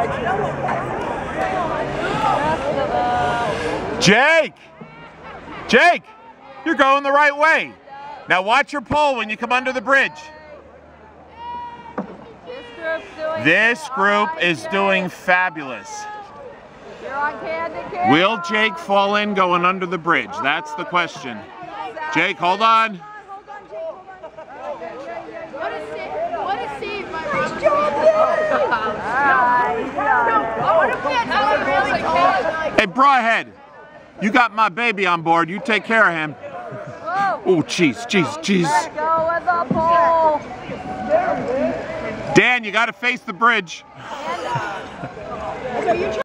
Jake! Jake! You're going the right way. Now watch your pole when you come under the bridge. This group is doing fabulous. Will Jake fall in going under the bridge? That's the question. Jake, hold on. Hey, Broadhead, you got my baby on board. You take care of him. Oh, jeez, jeez, jeez. Dan, you got to face the bridge.